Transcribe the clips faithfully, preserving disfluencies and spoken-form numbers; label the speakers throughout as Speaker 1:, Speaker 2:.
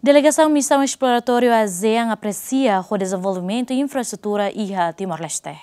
Speaker 1: Delegação Missão Exploratório ASEAN aprecia o desenvolvimento e infraestrutura I H A Timor-Leste.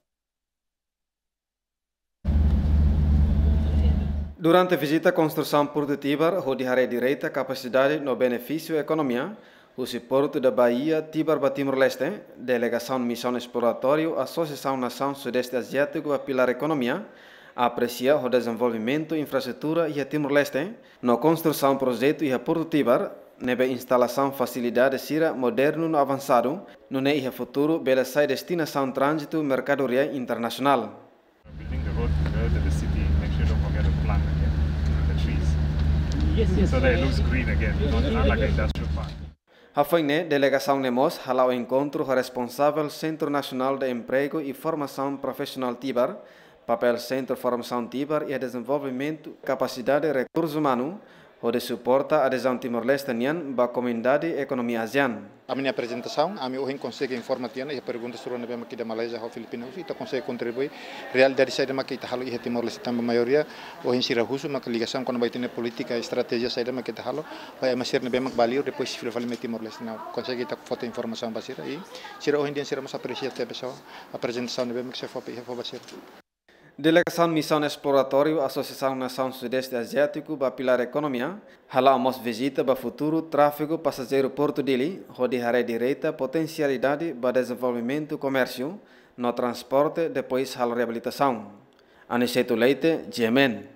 Speaker 2: Durante a visita à construção produtiva, rodeará direita capacidade no benefício da economia, o suporte da Bahia, Tibar, Timor-Leste, Delegação Missão Exploratório, Associação Nação Sudeste Asiático a Pilar Economia, aprecia o desenvolvimento e infraestrutura e a Timor-Leste, na construção projeto e a Porto Tibar, nebe instalação facilidade sira moderno no avançado, no ne futuro bela sai destinação trânsito mercadoria internacional.
Speaker 3: Building the road to the city, make sure you don't forget to plant again the trees.
Speaker 4: Yes, yes.
Speaker 3: So that it looks green again, not, not like an industrial park.
Speaker 2: A FAINE, delegação Nemos, hala o encontro responsável Centro Nacional de Emprego e Formação Profissional Tibar, papel Centro Formação Tibar e Desenvolvimento, Capacidade e Recursos Humanos, onde suporta a adesão Timor-Leste para a Comunidade Economia ASEAN.
Speaker 5: A minha apresentação, a minha hoje consegue informar e a pergunta sobre o aqui da Malásia ou Filipinas e consegue contribuir. Realidade sai da aqui halo e Timor-Leste também a maioria hoje se rahuso uma ligação quando vai ter política e estratégia sai da aqui halo vai a ser na bem valeu depois se fala de Timor-Leste não consegue ter foto informação basira e se hoje em dia seremos apreciar a pessoa a apresentação de bem que se for para basira.
Speaker 2: Delegação Missão Exploratório, Associação Nação Sudeste Asiático para Pilar Economia, halamos visita para futuro tráfego passageiro Porto Dili, rodeará direita potencialidade para desenvolvimento comércio, no transporte depois a reabilitação. Aniceto Leite, G M N.